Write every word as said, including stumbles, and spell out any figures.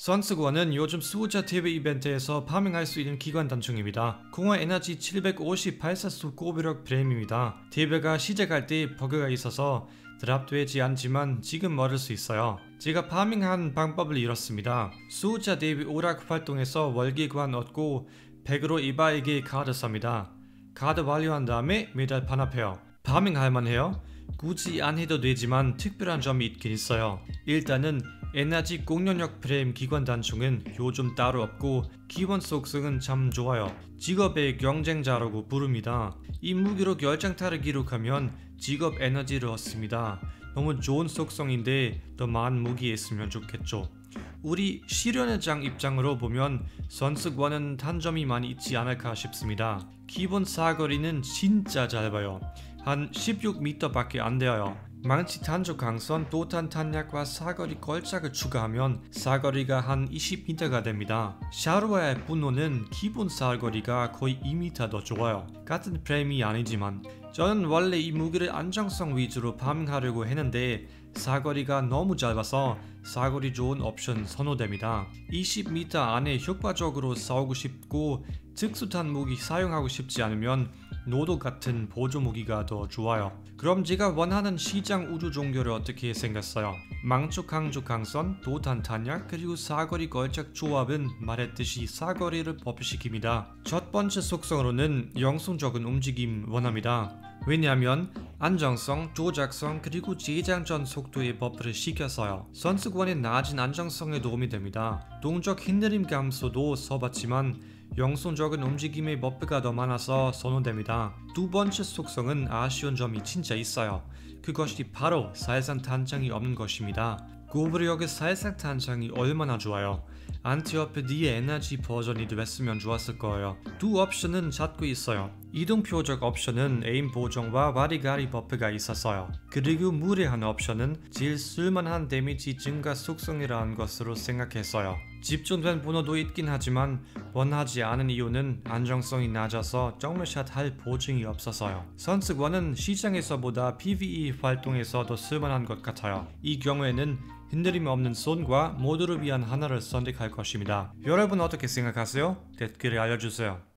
선스권은 요즘 수호자 티비 이벤트에서 파밍할 수 있는 기관 단총입니다. 공허 에너지 칠백오십 발사수 고부력 프레임입니다. 티비가 시작할 때 버그가 있어서 드랍되지 않지만 지금 얻을 수 있어요. 제가 파밍한 방법을 이렇습니다. 수호자 대비 오락 활동에서 월기관 얻고 백으로 이바에게 카드 쌉니다. 카드 완료한 다음에 메달 반납해요. 파밍할만 해요? 굳이 안 해도 되지만 특별한 점이 있긴 있어요. 일단은 에너지 공격력 프레임 기관 단총은 요즘 따로 없고 기본 속성은 참 좋아요. 직업의 경쟁자라고 부릅니다. 이 무기로 결정타를 기록하면 직업 에너지를 얻습니다. 너무 좋은 속성인데 더 많은 무기에 있으면 좋겠죠. 우리 실현회장 입장으로 보면 선스권은 단점이 많이 있지 않을까 싶습니다. 기본 사거리는 진짜 짧아요. 한 십육 미터 밖에 안 돼요. 망치 탄조 강선, 도탄 탄약과 사거리 걸작을 추가하면 사거리가 한 이십 미터가 됩니다. 샤루아의 분노는 기본 사거리가 거의 이 미터 더 좋아요. 같은 프레임이 아니지만 저는 원래 이 무기를 안정성 위주로 파밍하려고 했는데 사거리가 너무 짧아서 사거리 좋은 옵션 선호됩니다. 이십 미터 안에 효과적으로 싸우고 싶고 특수탄 무기 사용하고 싶지 않으면 노도 같은 보조 무기가 더 좋아요. 그럼 제가 원하는 시장 우주 종교를 어떻게 생겼어요? 망초 강조 강선, 도탄 탄약, 그리고 사거리 걸작 조합은 말했듯이 사거리를 법시킵니다. 첫 번째 속성으로는 영속적인 움직임 원합니다. 왜냐하면 안정성, 조작성, 그리고 재장 전 속도의 버프를 시켜서요. 선스권의 낮은 안정성에 도움이 됩니다. 동적 흔들림 감소도 써봤지만 영속적인 움직임의 버프가 더 많아서 선호됩니다. 두 번째 속성은 아쉬운 점이 진짜 있어요. 그것이 바로 사일상 탄창이 없는 것입니다. 고부력의 사일상 탄창이 얼마나 좋아요. 안티어페디의 에너지 버전이 됐으면 좋았을 거예요. 두 옵션은 찾고 있어요. 이동 표적 옵션은 에임 보정과 와리가리 버프가 있었어요. 그리고 무례한 옵션은 제일 쓸만한 데미지 증가 속성이라는 것으로 생각했어요. 집중된 번호도 있긴 하지만 원하지 않은 이유는 안정성이 낮아서 정밀샷 할 보증이 없어서요. 선스권은 시장에서보다 피브이 활동에서 더 쓸만한 것 같아요. 이 경우에는 흔들림 없는 손과 모두를 위한 하나를 선택할 것입니다. 여러분 어떻게 생각하세요? 댓글에 알려주세요.